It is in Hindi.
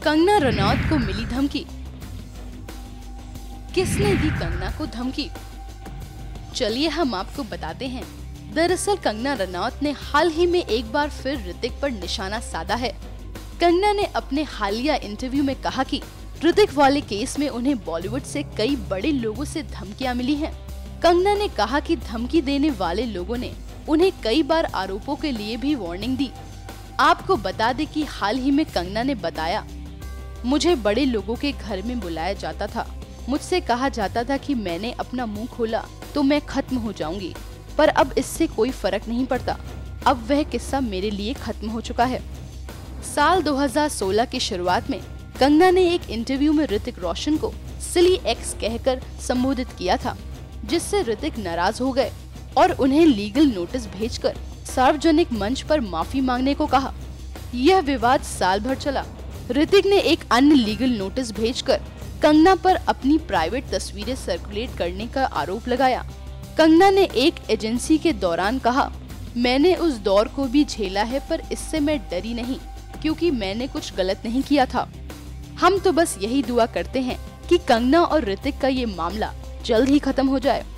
कंगना रनौत को मिली धमकी। किसने दी कंगना को धमकी? चलिए हम आपको बताते हैं। दरअसल कंगना रनौत ने हाल ही में एक बार फिर ऋतिक पर निशाना साधा है। कंगना ने अपने हालिया इंटरव्यू में कहा कि ऋतिक वाले केस में उन्हें बॉलीवुड से कई बड़े लोगों से धमकियां मिली हैं। कंगना ने कहा कि धमकी देने वाले लोगों ने उन्हें कई बार आरोपों के लिए भी वार्निंग दी। आपको बता दें कि हाल ही में कंगना ने बताया, मुझे बड़े लोगों के घर में बुलाया जाता था, मुझसे कहा जाता था कि मैंने अपना मुंह खोला तो मैं खत्म हो जाऊंगी, पर अब इससे कोई फर्क नहीं पड़ता। अब वह किस्सा मेरे लिए खत्म हो चुका है। साल 2016 की शुरुआत में कंगना ने एक इंटरव्यू में ऋतिक रोशन को सिली एक्स कहकर संबोधित किया था, जिससे ऋतिक नाराज हो गए और उन्हें लीगल नोटिस भेजकर सार्वजनिक मंच पर माफी मांगने को कहा। यह विवाद साल भर चला। ऋतिक ने एक अन्य लीगल नोटिस भेजकर कंगना पर अपनी प्राइवेट तस्वीरें सर्कुलेट करने का आरोप लगाया। कंगना ने एक एजेंसी के दौरान कहा, मैंने उस दौर को भी झेला है, पर इससे मैं डरी नहीं क्योंकि मैंने कुछ गलत नहीं किया था। हम तो बस यही दुआ करते हैं कि कंगना और ऋतिक का ये मामला जल्द ही खत्म हो जाए।